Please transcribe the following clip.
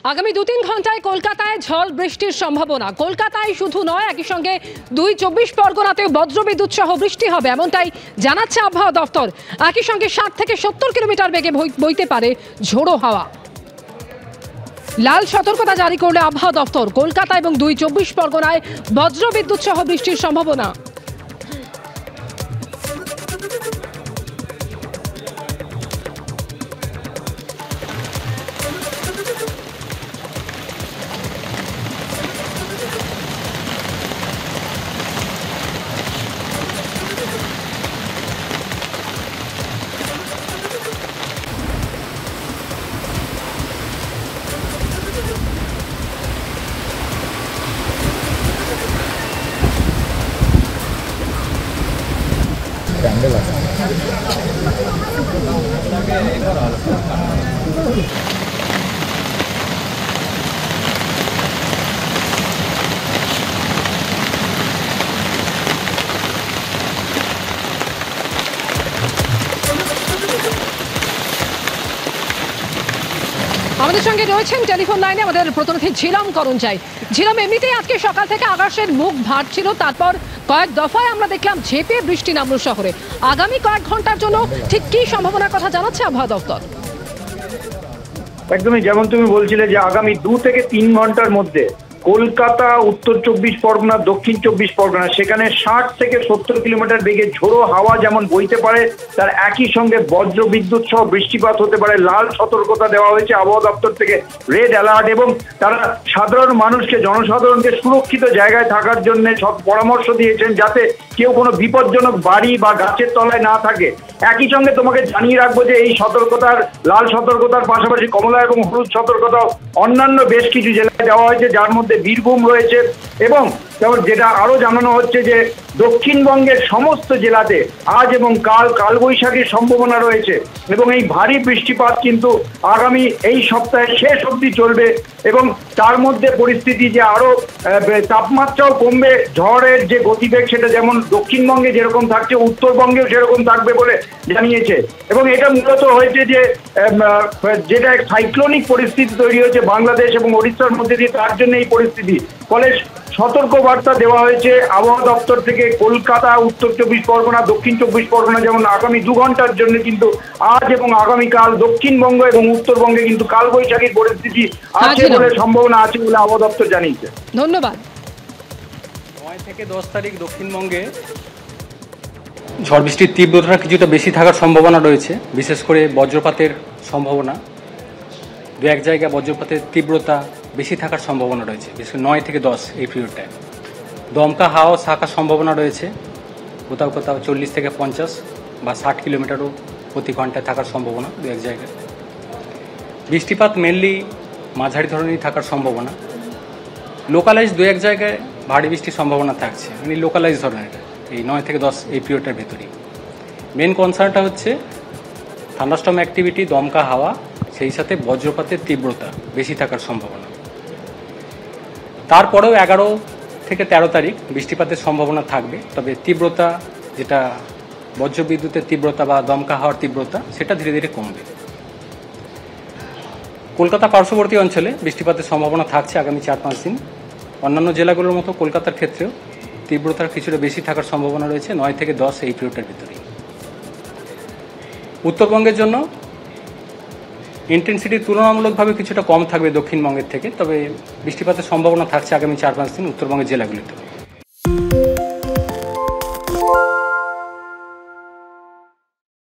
আগামী ২-৩ ঘন্টায় কলকাতায় ঝড় বৃষ্টির সম্ভাবনা। কলকাতায় শুধু নয়, একই সঙ্গে ২-২৪ পরগনাতেও বজ্রবিদ্যুৎ সহ বৃষ্টি হবে, এমনটাই জানাচ্ছে আবহাওয়া দফতর। একই সঙ্গে ৬০ থেকে ৭০ কিলোমিটার বেগে বইতে পারে ঝোড়ো হাওয়া। লাল সতর্কতা জারি করলে আবহাওয়া দফতর। কলকাতা এবং ২-২৪ পরগনায় বজ্রবিদ্যুৎ সহ বৃষ্টির সম্ভাবনা। আমাদের সঙ্গে রয়েছেন টেলিফোন লাইনে আমাদের প্রতিনিধি ঝিলাম করঞ্চাই। ঝিলাম, এমনিতেই আজকে সকাল থেকে আকাশের মুখ ভার ছিল, তারপর কয়েক দফায় আমরা দেখলাম ঝেঁপে বৃষ্টি নামলো শহরে। আগামী কয়েক ঘন্টার জন্য ঠিক কি সম্ভাবনার কথা জানাচ্ছে আবহাওয়া দপ্তর? একদমই যেমন তুমি বলছিলে যে আগামী ২ থেকে ৩ ঘন্টার মধ্যে কলকাতা, উত্তর ২৪ পরগনা, দক্ষিণ ২৪ পরগনা সেখানে ৬০ থেকে ৭০ কিলোমিটার বেগে ঝোড়ো হাওয়া যেমন বইতে পারে, তার একই সঙ্গে বজ্র বিদ্যুৎ সহ বৃষ্টিপাত হতে পারে। লাল সতর্কতা দেওয়া হয়েছে আবহাওয়া দপ্তর থেকে, রেড অ্যালার্ট, এবং তারা সাধারণ মানুষকে, জনসাধারণকে সুরক্ষিত জায়গায় থাকার জন্য সব পরামর্শ দিয়েছেন, যাতে কেউ কোনো বিপজ্জনক বাড়ি বা গাছের তলায় না থাকে। একই সঙ্গে তোমাকে জানিয়ে রাখবো যে এই সতর্কতার, লাল সতর্কতার পাশাপাশি কমলা এবং হলুদ সতর্কতাও অন্যান্য বেশ কিছু জেলায় দেওয়া হয়েছে, যার মধ্যে বীরভূম রয়েছে। এবং যেমন যেটা আরো জানানো হচ্ছে যে দক্ষিণবঙ্গের সমস্ত জেলাতে আজ এবং কালবৈশাখীর সম্ভাবনা রয়েছে, এবং এই ভারী বৃষ্টিপাত কিন্তু আগামী এই সপ্তাহের শেষ অবধি চলবে। এবং তার মধ্যে পরিস্থিতি যে আরো তাপমাত্রাও কমবে, ঝড়ের যে গতিবেগ সেটা যেমন দক্ষিণবঙ্গে যেরকম থাকছে উত্তরবঙ্গেও সেরকম থাকবে বলে জানিয়েছে। এবং এটা মূলত হয়েছে যে যেটা সাইক্লোনিক পরিস্থিতি তৈরি হয়েছে বাংলাদেশ এবং ওড়িশার মধ্যে দিয়ে, তার জন্য এই পরিস্থিতি। ফলে সতর্ক বার্তা দেওয়া হয়েছে আবহাওয়া দপ্তর থেকে কলকাতা, উত্তর ২৪ পরগনা, দক্ষিণ ২৪ পরগনা, যেমন আগামী ২ ঘন্টার জন্য কিন্তু আজ এবং আগামীকাল দক্ষিণবঙ্গ এবং উত্তরবঙ্গে কিন্তু কালবৈশাখীর পরিস্থিতি আছে বলে, সম্ভাবনা আছে বলে আবহাওয়া দপ্তর জানিয়েছে। ধন্যবাদ। ৯ থেকে ১০ তারিখ দক্ষিণবঙ্গে ঝড় বৃষ্টির তীব্রতা কিছুটা বেশি থাকার সম্ভাবনা রয়েছে, বিশেষ করে বজ্রপাতের সম্ভাবনা। দু এক জায়গায় বজ্রপাতের তীব্রতা বেশি থাকার সম্ভাবনা রয়েছে, বিশেষ করে ৯ থেকে ১০ এই পিরিয়ডটায়। দমকা হাওয়া থাকার সম্ভাবনা রয়েছে, কোথাও কোথাও ৪০ থেকে ৫০ বা ৬০ কিলোমিটারও প্রতি ঘন্টায় থাকার সম্ভাবনা দু এক জায়গায়। বৃষ্টিপাত মেনলি মাঝারি ধরনেরই থাকার সম্ভাবনা। লোকালাইজ দু এক জায়গায় ভারী বৃষ্টির সম্ভাবনা থাকছে, মানে লোকালাইজ ধরনের এই ৯ থেকে ১০ এই পিরিয়ডটার ভেতরেই। মেন কনসার্নটা হচ্ছে থান্ডারস্টর্ম অ্যাক্টিভিটি, দমকা হাওয়া, সেই সাথে বজ্রপাতের তীব্রতা বেশি থাকার সম্ভাবনা। তারপরেও ১১ থেকে ১৩ তারিখ বৃষ্টিপাতের সম্ভাবনা থাকবে, তবে তীব্রতা, যেটা বজ্রবিদ্যুতের তীব্রতা বা দমকা হাওয়ার তীব্রতা, সেটা ধীরে ধীরে কমবে। কলকাতা পার্শ্ববর্তী অঞ্চলে বৃষ্টিপাতের সম্ভাবনা থাকছে আগামী ৪-৫ দিন। অন্যান্য জেলাগুলোর মতো কলকাতার ক্ষেত্রেও তীব্রতার কিছুটা বেশি থাকার সম্ভাবনা রয়েছে ৯ থেকে ১০ এই পিরিয়ডের ভিতরেই। উত্তরবঙ্গের জন্য ইন্টেন্সিটি তুলনামূলকভাবে কিছুটা কম থাকবে দক্ষিণবঙ্গের থেকে, তবে বৃষ্টিপাতের সম্ভাবনা থাকছে আগামী ৪-৫ দিন উত্তরবঙ্গের জেলাগুলিতে।